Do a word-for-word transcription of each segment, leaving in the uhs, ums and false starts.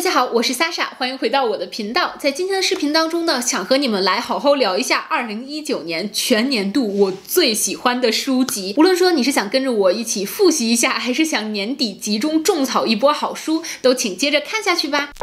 大家好，我是 Sasha， 欢迎回到我的频道。在今天的视频当中呢，想和你们来好好聊一下二零一九年全年度我最喜欢的书籍。无论说你是想跟着我一起复习一下，还是想年底集中种草一波好书，都请接着看下去吧。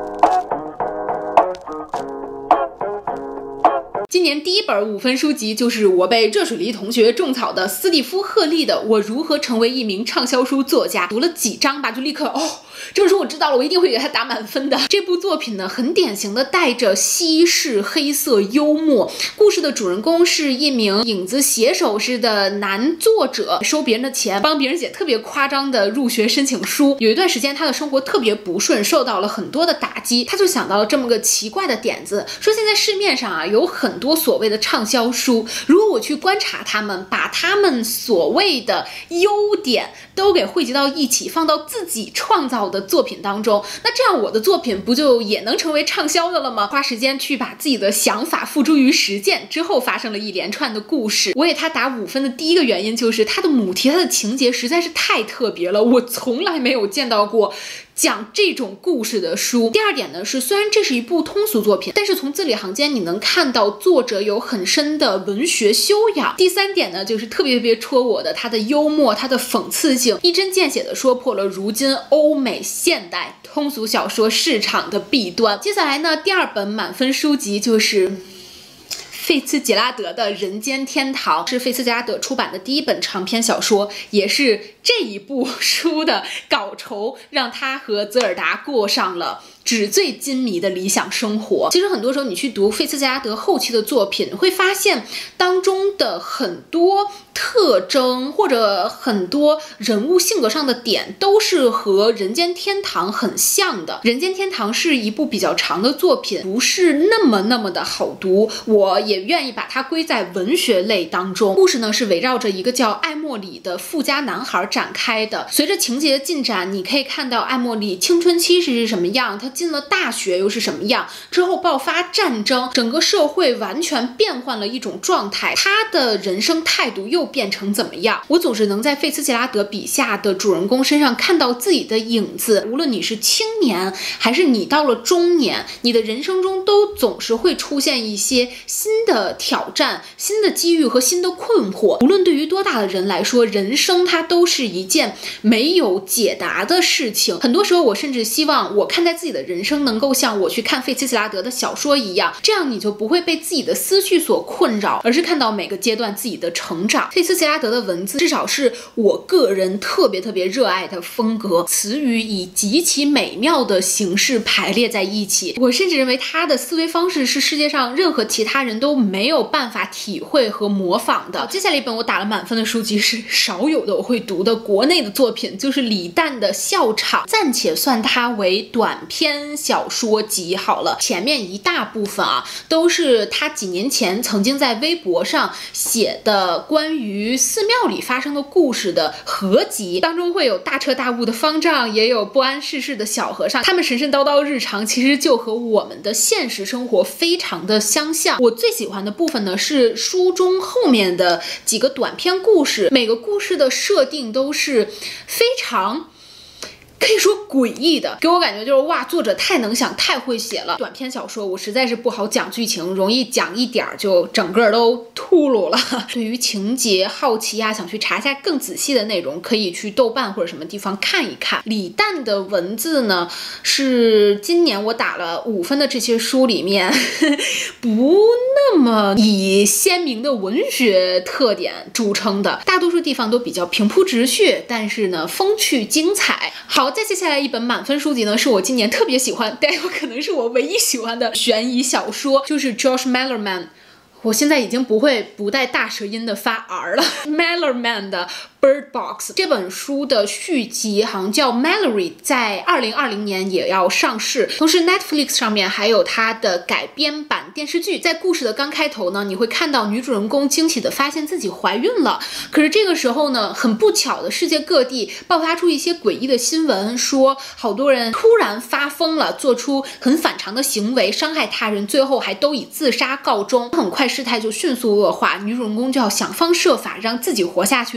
今年第一本五分书籍就是我被热水梨同学种草的斯蒂夫·赫利的《我如何成为一名畅销书作家》，读了几章吧，就立刻哦，这本书我知道了，我一定会给它打满分的。这部作品呢，很典型的带着西式黑色幽默，故事的主人公是一名影子写手式的男作者，收别人的钱，帮别人写特别夸张的入学申请书。有一段时间他的生活特别不顺，受到了很多的打击，他就想到了这么个奇怪的点子，说现在市面上啊有很多所谓的畅销书，如果我去观察他们，把他们所谓的优点都给汇集到一起，放到自己创造的作品当中，那这样我的作品不就也能成为畅销的了吗？花时间去把自己的想法付诸于实践之后，发生了一连串的故事。我给他打五分的第一个原因就是他的母题，他的情节实在是太特别了，我从来没有见到过讲这种故事的书。第二点呢是，虽然这是一部通俗作品，但是从字里行间你能看到作者有很深的文学修养。第三点呢就是特别特别戳我的，他的幽默，他的讽刺性，一针见血的说破了如今欧美现代通俗小说市场的弊端。接下来呢，第二本满分书籍就是费茨杰拉德的《人间天堂》，是费茨杰拉德出版的第一本长篇小说，也是这一部书的稿酬让他和泽尔达过上了纸醉金迷的理想生活。其实很多时候你去读费茨杰拉德后期的作品，会发现当中的很多特征或者很多人物性格上的点都是和《人间天堂》很像的。《人间天堂》是一部比较长的作品，不是那么那么的好读，我也愿意把它归在文学类当中。故事呢是围绕着一个叫艾莫里的富家男孩展开的。随着情节的进展，你可以看到艾莫里青春期是什么样，他进了大学又是什么样，之后爆发战争，整个社会完全变换了一种状态，他的人生态度又变成怎么样。我总是能在费茨杰拉德笔下的主人公身上看到自己的影子，无论你是青年还是你到了中年，你的人生中都总是会出现一些新的挑战、新的机遇和新的困惑。无论对于多大的人来说，人生它都是一件没有解答的事情。很多时候我甚至希望我看待自己的人生能够像我去看费茨杰拉德的小说一样，这样你就不会被自己的思绪所困扰，而是看到每个阶段自己的成长。费茨杰拉德的文字至少是我个人特别特别热爱的风格，词语以极其美妙的形式排列在一起，我甚至认为他的思维方式是世界上任何其他人都没有办法体会和模仿的。接下来一本我打了满分的书籍是少有的我会读的国内的作品，就是李诞的《笑场》，暂且算它为短篇小说集好了。前面一大部分啊都是他几年前曾经在微博上写的关于寺庙里发生的故事的合集，当中会有大彻大悟的方丈，也有不谙世事的小和尚，他们神神叨叨日常其实就和我们的现实生活非常的相像。我最喜欢的部分呢是书中后面的几个短篇故事，每个故事的设定都是非常可以说诡异的，给我感觉就是哇，作者太能想，太会写了。短篇小说我实在是不好讲剧情，容易讲一点就整个都秃噜了。对于情节好奇啊，想去查一下更仔细的内容，可以去豆瓣或者什么地方看一看。李诞的文字呢，是今年我打了五分的这些书里面不那么以鲜明的文学特点著称的，大多数地方都比较平铺直叙，但是呢风趣精彩。好，再接下来一本满分书籍呢，是我今年特别喜欢，但有可能是我唯一喜欢的悬疑小说，就是 Josh Malerman。我现在已经不会不带大舌音的发 R 了。Malerman 的Bird Box 这本书的续集好像叫 Mallory， 在二零二零年也要上市，同时 Netflix 上面还有它的改编版电视剧。在故事的刚开头呢，你会看到女主人公惊喜的发现自己怀孕了，可是这个时候呢，很不巧的世界各地爆发出一些诡异的新闻，说好多人突然发疯了，做出很反常的行为，伤害他人，最后还都以自杀告终。很快事态就迅速恶化，女主人公就要想方设法让自己活下去的同时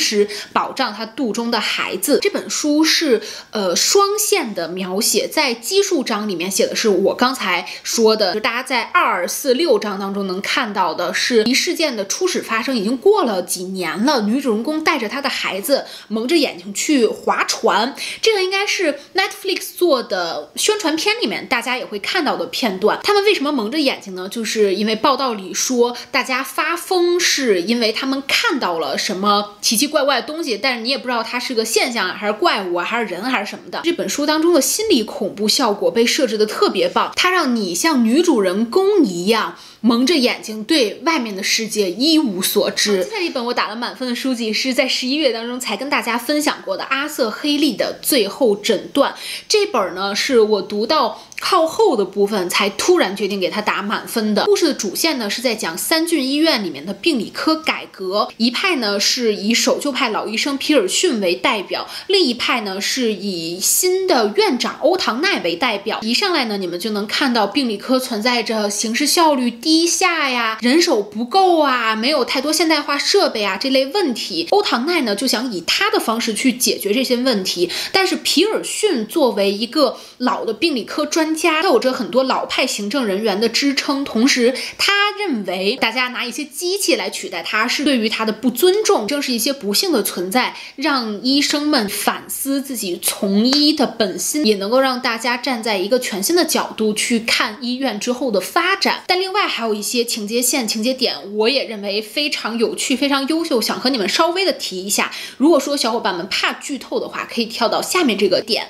时保障他肚中的孩子。这本书是呃双线的描写，在基数章里面写的是我刚才说的，就大家在二四六章当中能看到的是一事件的初始发生已经过了几年了，女主人公带着她的孩子蒙着眼睛去划船，这个应该是 Netflix 做的宣传片里面大家也会看到的片段。他们为什么蒙着眼睛呢？就是因为报道里说大家发疯是因为他们看到了什么奇奇怪怪的东西，但是你也不知道它是个现象还是怪物啊还是人还是什么的。这本书当中的心理恐怖效果被设置的特别棒，它让你像女主人公一样蒙着眼睛对外面的世界一无所知。接下来一本我打了满分的书籍是在十一月当中才跟大家分享过的阿瑟·黑利的《最后诊断》。这本呢是我读到靠后的部分才突然决定给他打满分的。故事的主线呢是在讲三郡医院里面的病理科改革，一派呢是以守旧派老医生皮尔逊为代表，另一派呢是以新的院长欧唐奈为代表。一上来呢你们就能看到病理科存在着行事效率低下呀、人手不够啊、没有太多现代化设备啊这类问题。欧唐奈呢就想以他的方式去解决这些问题，但是皮尔逊作为一个老的病理科专家，他有着很多老派行政人员的支撑，同时他认为大家拿一些机器来取代他是对于他的不尊重。正是一些不幸的存在让医生们反思自己从医的本心，也能够让大家站在一个全新的角度去看医院之后的发展。但另外还有一些情节线情节点我也认为非常有趣非常优秀，想和你们稍微的提一下。如果说小伙伴们怕剧透的话，可以跳到下面这个点。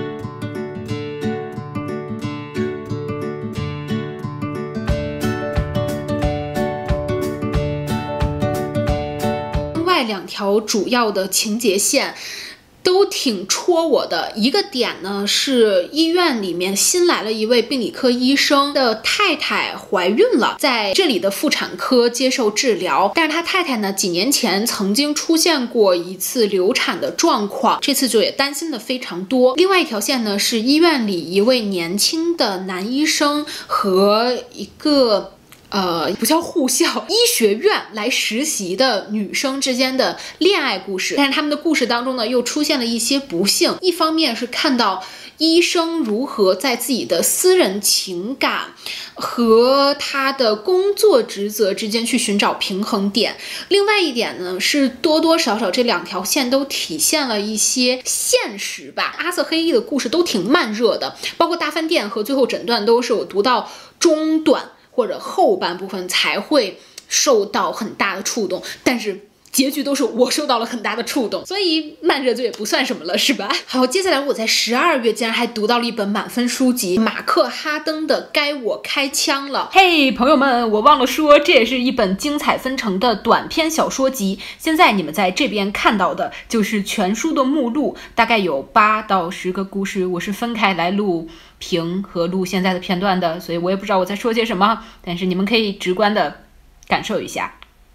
另外两条主要的情节线都挺戳我的。一个点呢是医院里面新来了一位病理科医生的太太怀孕了，在这里的妇产科接受治疗，但是他太太呢几年前曾经出现过一次流产的状况，这次就也担心的非常多。另外一条线呢是医院里一位年轻的男医生和一个呃，不叫护校，医学院来实习的女生之间的恋爱故事。但是他们的故事当中呢，又出现了一些不幸。一方面是看到医生如何在自己的私人情感和他的工作职责之间去寻找平衡点。另外一点呢，是多多少少这两条线都体现了一些现实吧。阿瑟黑利的故事都挺慢热的，包括大饭店和最后诊断都是我读到中段或者后半部分才会受到很大的触动，但是结局都是我受到了很大的触动，所以慢热就也不算什么了，是吧？好，接下来我在十二月竟然还读到了一本满分书籍，马克哈登的《该我开枪了》。嘿，朋友们，我忘了说，这也是一本精彩纷呈的短篇小说集。现在你们在这边看到的就是全书的目录，大概有八到十个故事，我是分开来录评和录现在的片段的，所以我也不知道我在说些什么，但是你们可以直观的感受一下。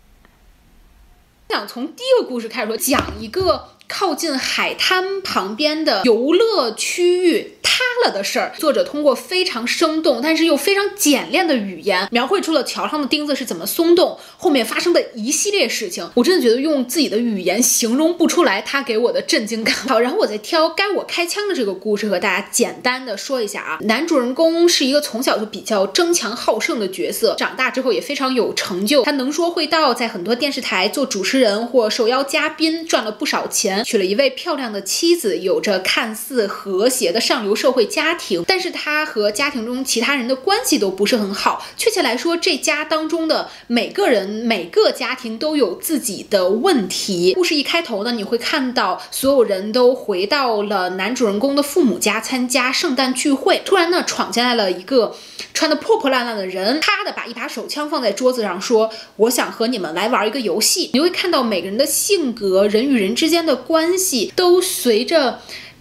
想从第一个故事开始说，讲一个靠近海滩旁边的游乐区域塌了的事儿。作者通过非常生动但是又非常简练的语言，描绘出了桥上的钉子是怎么松动，后面发生的一系列事情。我真的觉得用自己的语言形容不出来他给我的震惊感。好，然后我再挑该我开枪的这个故事和大家简单的说一下啊。男主人公是一个从小就比较争强好胜的角色，长大之后也非常有成就，他能说会道，在很多电视台做主持人或受邀嘉宾，赚了不少钱，娶了一位漂亮的妻子，有着看似和谐的上流社会家庭。但是他和家庭中其他人的关系都不是很好，确切来说这家当中的每个人每个家庭都有自己的问题。故事一开头呢，你会看到所有人都回到了男主人公的父母家参加圣诞聚会，突然呢闯进来了一个穿得破破烂烂的人，啪的把一把手枪放在桌子上说，我想和你们来玩一个游戏。你会看到每个人的性格，人与人之间的关系都随着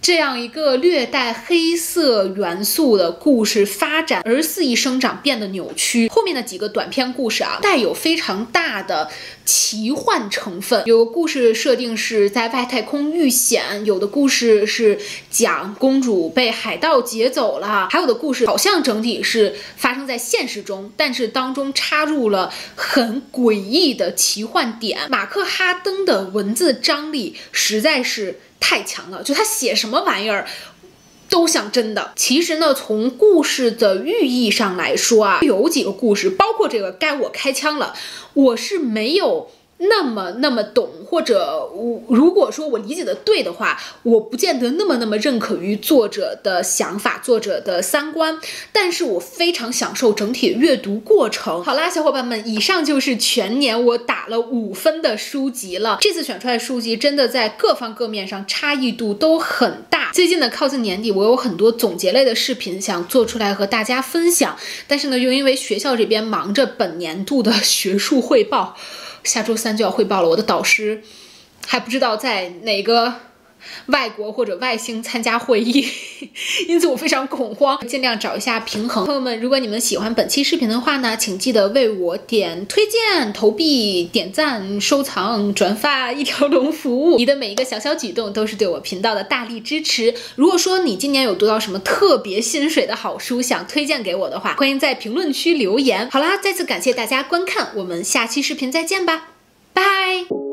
这样一个略带黑色元素的故事发展而肆意生长，变得扭曲。后面的几个短篇故事啊，带有非常大的奇幻成分，有个故事设定是在外太空遇险，有的故事是讲公主被海盗劫走了，还有的故事好像整体是发生在现实中，但是当中插入了很诡异的奇幻点。马克哈登的文字张力实在是太强了，就他写什么玩意儿都像真的。其实呢，从故事的寓意上来说啊，有几个故事，包括这个该我开枪了，我是没有那么那么懂，或者我如果说我理解的对的话，我不见得那么那么认可于作者的想法，作者的三观，但是我非常享受整体阅读过程。好啦，小伙伴们，以上就是全年我打了五分的书籍了。这次选出来的书籍真的在各方各面上差异度都很大。最近呢，靠近年底，我有很多总结类的视频想做出来和大家分享，但是呢，又因为学校这边忙着本年度的学术汇报，下周三就要汇报了，我的导师还不知道在哪个外国或者外星参加会议，因此我非常恐慌，尽量找一下平衡。朋友们，如果你们喜欢本期视频的话呢，请记得为我点推荐、投币、点赞、收藏、转发，一条龙服务。你的每一个小小举动都是对我频道的大力支持。如果说你今年有读到什么特别心水的好书想推荐给我的话，欢迎在评论区留言。好啦，再次感谢大家观看，我们下期视频再见吧，拜。